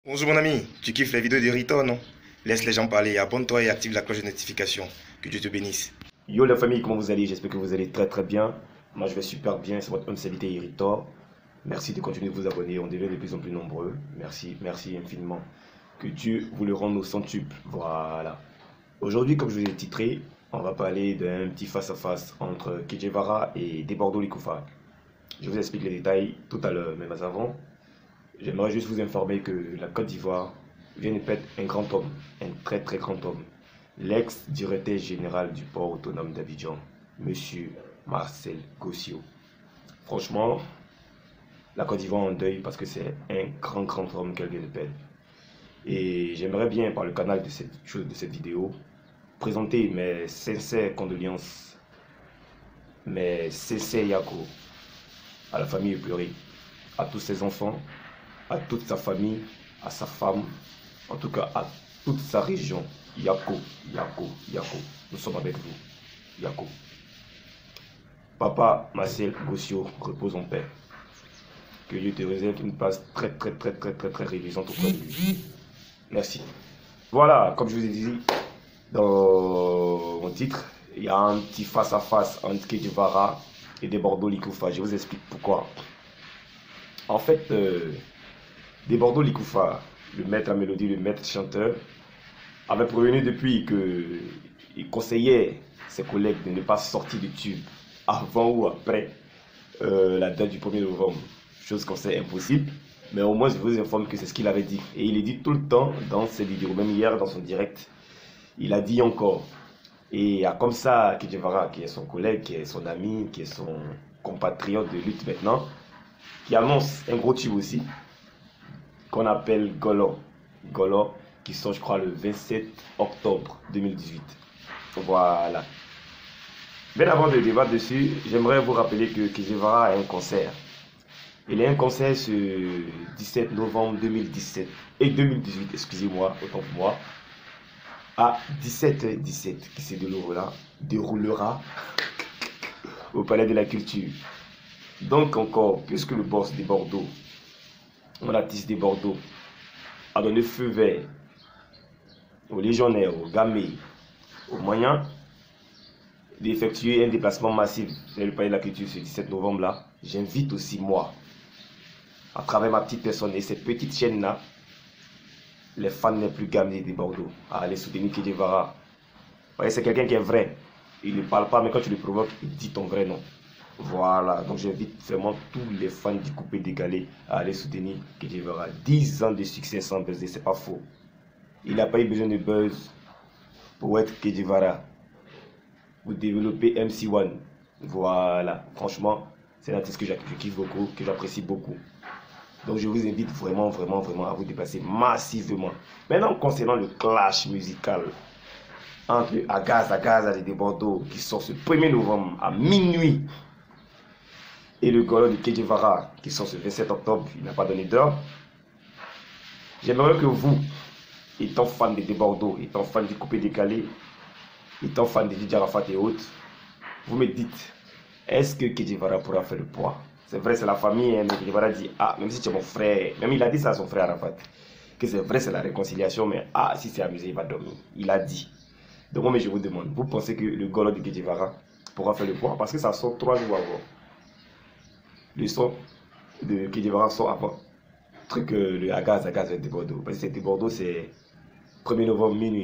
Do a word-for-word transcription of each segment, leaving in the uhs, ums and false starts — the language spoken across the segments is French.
Bonjour mon ami, tu kiffes les vidéos de Rito, non? Laisse les gens parler, abonne-toi et active la cloche de notification. Que Dieu te bénisse. Yo la famille, comment vous allez? J'espère que vous allez très très bien. Moi je vais super bien, c'est votre homme serviteur Iritor. Merci de continuer de vous abonner, on devient de plus en plus nombreux. Merci, merci infiniment. Que Dieu vous le rende au centuple. Voilà. Aujourd'hui, comme je vous ai titré, on va parler d'un petit face-à-face entre Che Guevara et Debordo Likoufa. Je vous explique les détails tout à l'heure, mais avant, j'aimerais juste vous informer que la Côte d'Ivoire vient de perdre un grand homme, un très très grand homme. L'ex-directeur général du port autonome d'Abidjan, Monsieur Marcel Gossio. Franchement, la Côte d'Ivoire en deuil parce que c'est un grand grand homme qu'elle vient de perdre. Et j'aimerais bien, par le canal de cette, de cette vidéo, présenter mes sincères condoléances, mes sincères yako à la famille éplorée, à tous ses enfants, à toute sa famille, à sa femme, en tout cas à toute sa région. Yako, Yako, Yako, nous sommes avec vous. Yako. Papa Marcel Gossio, repose en paix. Que Dieu te réserve une place très très très très très très révisante auprès de lui. Merci. Voilà, comme je vous ai dit dans mon titre, il y a un petit face à face entre Che Guevara et Debordo Likoufa. Je vous explique pourquoi. En fait, euh, Debordo Likoufa, le maître à mélodie, le maître chanteur, avait prévenu depuis qu'il conseillait ses collègues de ne pas sortir de tube avant ou après euh, la date du premier novembre. Chose qu'on sait impossible, mais au moins je vous informe que c'est ce qu'il avait dit. Et il est dit tout le temps dans ses vidéos, même hier dans son direct, il a dit encore. Et comme ça, Che Guevara, qui est son collègue, qui est son ami, qui est son compatriote de lutte maintenant, qui annonce un gros tube aussi, qu'on appelle Golo. Golo, qui sort, je crois, le vingt-sept octobre deux mille dix-huit. Voilà. Bien avant de débattre dessus, j'aimerais vous rappeler que Che Guevara a un concert. Il a un concert ce dix-sept novembre deux mille dix-sept et deux mille dix-huit, excusez-moi, autant pour moi, à dix-sept heures dix-sept, qui se déroulera, déroulera au Palais de la Culture. Donc encore, puisque le boss de Bordeaux, mon artiste de Bordeaux, a donné feu vert aux légionnaires, aux gamés, aux moyens d'effectuer un déplacement massif vers le Palais de la Culture ce dix-sept novembre là, j'invite aussi moi, à travers ma petite personne et cette petite chaîne là, les fans les plus gamés de Bordeaux, à aller soutenir Che Guevara. Vous voyez, c'est quelqu'un qui est vrai. Il ne parle pas, mais quand tu le provoques, il dit ton vrai nom. Voilà, donc j'invite vraiment tous les fans du coupé décalé à aller soutenir Che Guevara. dix ans de succès sans buzzer, c'est pas faux. Il n'a pas eu besoin de buzz pour être Che Guevara. Vous développez M C un. Voilà, franchement, c'est un artiste que je kiffe beaucoup, que j'apprécie beaucoup. Donc je vous invite vraiment, vraiment, vraiment à vous déplacer massivement. Maintenant, concernant le clash musical entre Agaz Agaz de Bordeaux qui sort ce premier novembre à minuit et le Golo de Che Guevara qui sort ce vingt-sept octobre, il n'a pas donné d'heure. J'aimerais que vous, étant fan de Bordeaux, étant fan du coupé décalé, étant fan de Didier Arafat et autres, vous me dites, est-ce que Che Guevara pourra faire le poids? C'est vrai, c'est la famille, hein, mais Che Guevara dit, ah, même si tu es mon frère, même il a dit ça à son frère Arafat, que c'est vrai, c'est la réconciliation, mais ah, si c'est amusé, il va dormir. Il a dit. Donc, moi, je vous demande, vous pensez que le Golo de Che Guevara pourra faire le poids? Parce que ça sort trois jours avant. Le son de Che Guevara sort avant. Truc, euh, le Agaz Agaz de Bordeaux. Parce que de Bordeaux, c'est premier novembre, minuit.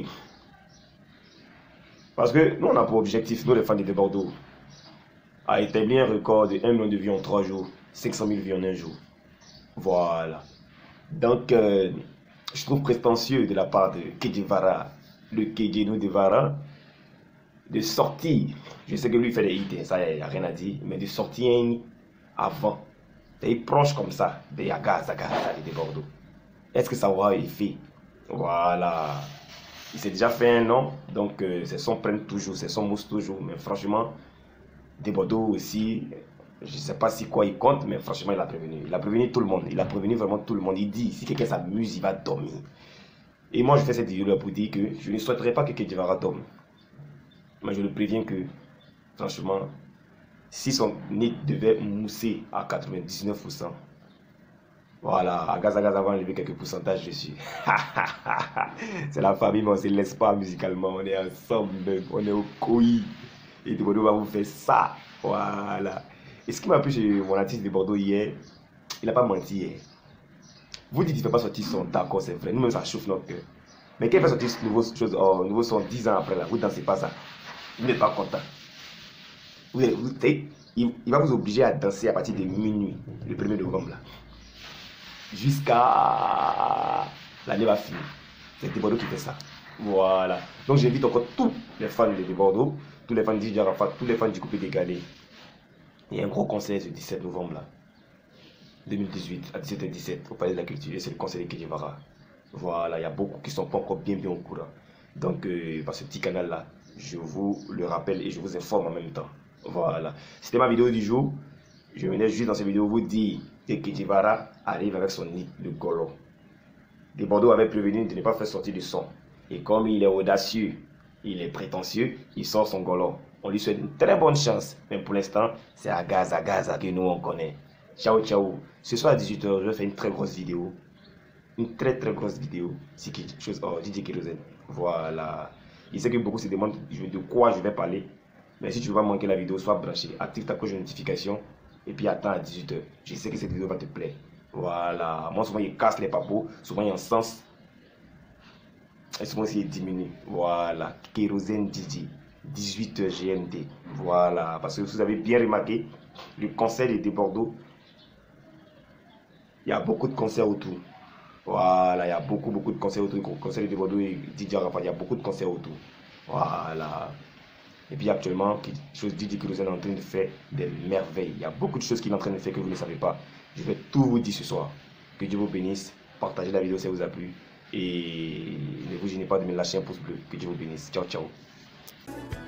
Parce que nous, on a pour objectif, nous les fans de Bordeaux, à établir un record de un million de vues en trois jours, cinq cent mille vues en un jour. Voilà. Donc, euh, je trouve prétentieux de la part de Che Guevara, le Kegeno de Vara, de sortir. Je sais que lui fait des hits, ça, il n'y a rien à dire, mais de sortir un avant, des proches comme ça, des Agaz Agaz de Bordeaux. Est-ce que ça aura effet? Voilà. Il s'est déjà fait un nom, donc euh, c'est son prenne toujours, c'est son mousse toujours. Mais franchement, de Bordeaux aussi, je ne sais pas si quoi il compte, mais franchement, il a prévenu. Il a prévenu tout le monde. Il a prévenu vraiment tout le monde. Il dit, si quelqu'un s'amuse, il va dormir. Et moi, je fais cette vidéo pour dire que je ne souhaiterais pas que Che Guevara dorme. Mais je le préviens que, franchement, si son nez devait mousser à quatre-vingt-dix-neuf pour cent, Voilà, à Gaza Gaza va enlever quelques pourcentages dessus. C'est la famille, mais on ne se laisse pas musicalement. On est ensemble, on est au couilles. Et de Bordeaux va vous faire ça. Voilà. Et ce qui m'a plu chez mon artiste de Bordeaux hier, il n'a pas menti hier. Vous dites qu'il ne fait pas sortir son, d'accord, c'est vrai. Nous-mêmes, ça chauffe notre cœur. Mais quand il fait sortir ce nouveau, chose, oh, nouveau son dix ans après, là, vous ne dansez pas ça. Vous n'êtes pas content. Vous, vous, il, il va vous obliger à danser à partir de minuit, le premier novembre. Là. Jusqu'à l'année va finir. C'est de Bordeaux qui fait ça. Voilà. Donc j'invite encore tous les fans de Bordeaux, tous les fans de D J Arafat, tous les fans du Coupé Décalé. Il y a un gros concert le dix-sept novembre là. deux mille dix-huit à dix-sept heures dix-sept au Palais de la Culture. Et c'est le concert de Kedivara. Voilà, il y a beaucoup qui ne sont pas encore bien bien au courant. Donc euh, par ce petit canal là, je vous le rappelle et je vous informe en même temps. Voilà. C'était ma vidéo du jour. Je venais juste dans cette vidéo vous dire que Kedivara arrive avec son nid, le Golo. De Bordeaux avait prévenu de ne pas faire sortir de son. Et comme il est audacieux, il est prétentieux, il sort son Golo. On lui souhaite une très bonne chance. Mais pour l'instant, c'est à Gaza, Gaza que nous on connaît. Ciao, ciao. Ce soir à dix-huit heures, je vais faire une très grosse vidéo. Une très très grosse vidéo. C'est quelque chose. Oh, D J Kérosène. Voilà. Il sait que beaucoup se demandent de quoi je vais parler. Mais si tu ne veux pas manquer la vidéo, sois branché. Active ta cloche de notification. Et puis attends à dix-huit heures. Je sais que cette vidéo va te plaire. Voilà. Moi, souvent, il casse les papos. Souvent, il y a un sens. Et souvent, il diminue. Voilà. Kérosène D J. dix-huit heures G M T. Voilà. Parce que vous avez bien remarqué, le concert de Bordeaux, il y a beaucoup de concerts autour. Voilà. Il y a beaucoup, beaucoup de concerts autour. Le concert de Bordeaux et D J Arafat, il y a beaucoup de concerts autour. Voilà. Et puis actuellement, D J Kérosène est en train de faire des merveilles. Il y a beaucoup de choses qu'il est en train de faire que vous ne savez pas. Je vais tout vous dire ce soir. Que Dieu vous bénisse. Partagez la vidéo si ça vous a plu. Et ne vous gênez pas de me lâcher un pouce bleu. Que Dieu vous bénisse. Ciao, ciao.